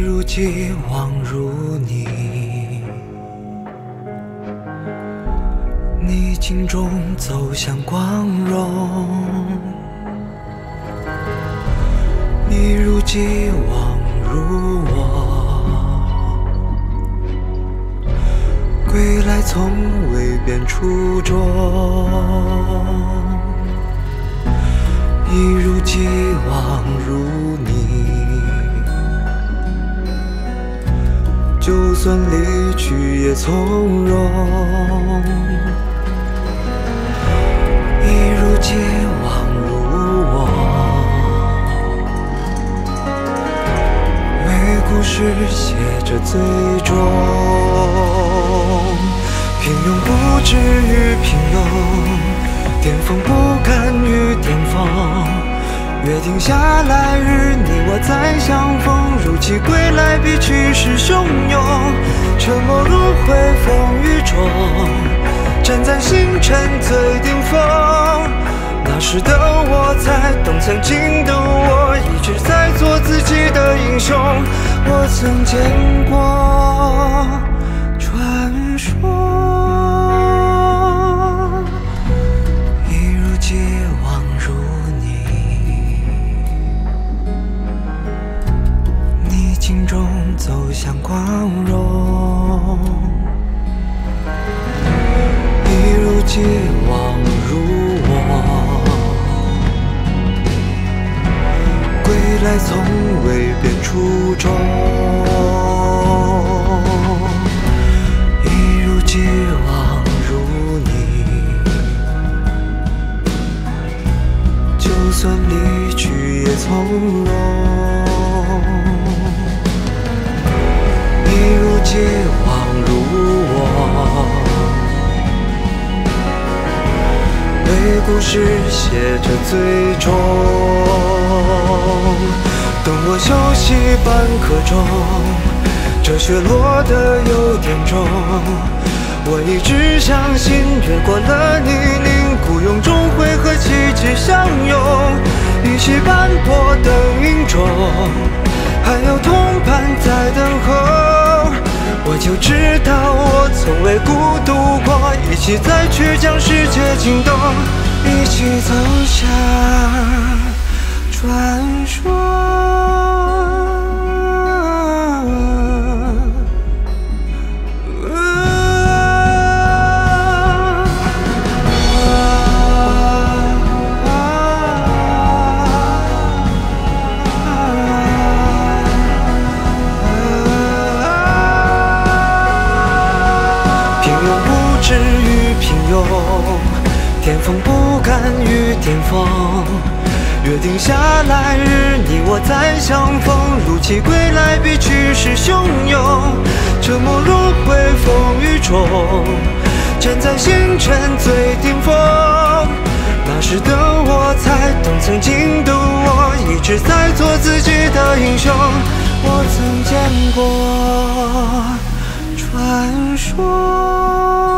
如既往如你，逆境中走向光荣。你如既往如我，归来从未变初衷。一如既往如你，就算离去也从容。一如既往如我，为故事写着最终。平庸不止于平庸，巅峰不甘于巅峰。约定下来日，你我再相逢。如期归来，比去时汹涌。沉默如灰，风雨中，站在星辰最顶峰。那时的我才懂，曾经的我一直在做自己的英雄。我曾见过传说。境中走向光荣，一如既往如我，归来从未变初衷。一如既往如你，就算离去也从容。一如既往如我，为故事写着最终。等我休息半刻钟，这雪落得有点重。我一直相信，越过了泥泞，孤勇终会和奇迹相拥。一起斑驳等云中，还有同伴在等候。我就知道我从未孤独过，一起再去将世界惊动，一起走向传说。止于平庸，巅峰不甘于巅峰。约定下来日，你我再相逢。如期归来，比去时汹涌。沉默如灰，风雨中，站在星辰最顶峰。那时的我才懂，曾经的我一直在做自己的英雄。我曾见过传说。